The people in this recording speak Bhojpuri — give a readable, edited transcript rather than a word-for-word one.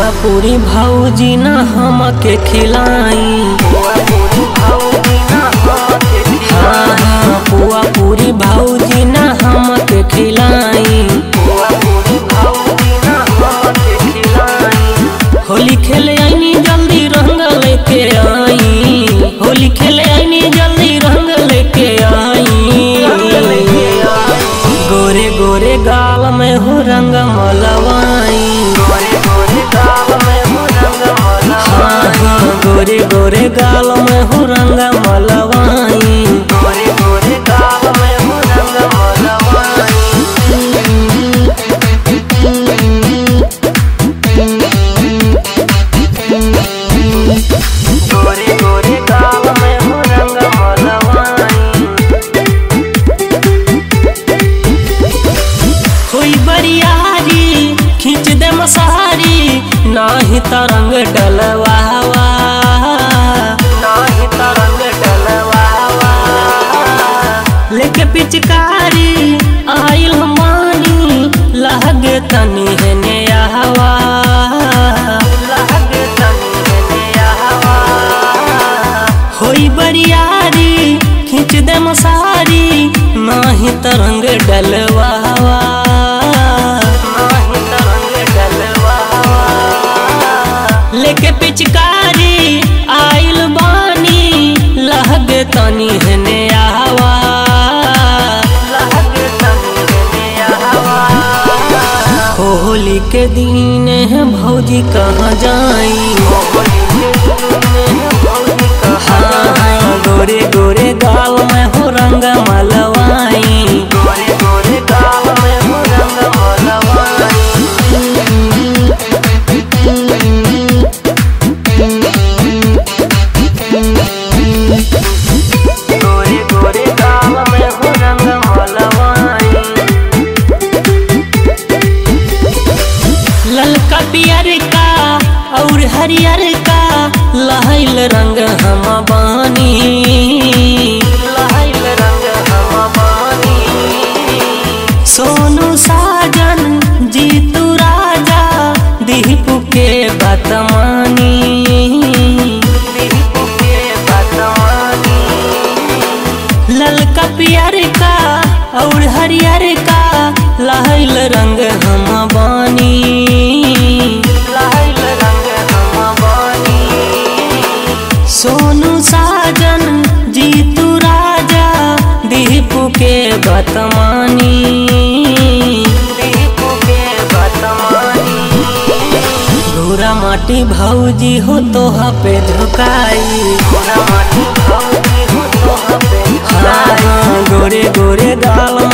पुआ पूरी भौजी ना हमके खिलाई। हाँ हाँ पुआ पूरी भौजी ना हमके खिलाई। होली खेले आईनी जल्दी रंग लेके आई। होली खेले आईनी जल्दी रंग लेके आई। गोरे गोरे गाल में हो रंग मलवाई। हाँ हाँ गोरे गोरे गाल में हो रंग मलवाई। खींच दे मसारी नाही तरंग डलवावा। नाही तरंग डलवावा लेके पिचकारी आइल हमानी लहगे तनी है नयावा। लहगे तनी है नयावा होई बरियारी खींच दे मसारी नाही तरंग डलवावा। लेके पिचकारी आइल बानी लहगे तनी है नयावा। लहगे तनी है नयावा होली के दिन है भौजी कहाँ जाई। हाँ हाँ गोरे गोरे गाल में हो रंग मलवाई। गोरे गोरे गाल में हो रंग मलवाई। ललका पियर का और हरियर का लहैल रंग हम बानी। लहैल रंग हम बानी। सोनू साजन जीतू राजा दीपू के बतमानी। दीपू के बतमानी। ललका पियर का और हरियर का लहैल रंग हम बानी। लहैल रंग हम बानी। सोनू साजन जीतू राजा दीपू के बतमानी। दीपू के बतमानी। घोरा माटी भौजी हो तोहा पे झुकाई। घोरा माटी भौजी हो तोहा पे झुकाई। हाँ गोरे गोरे गाल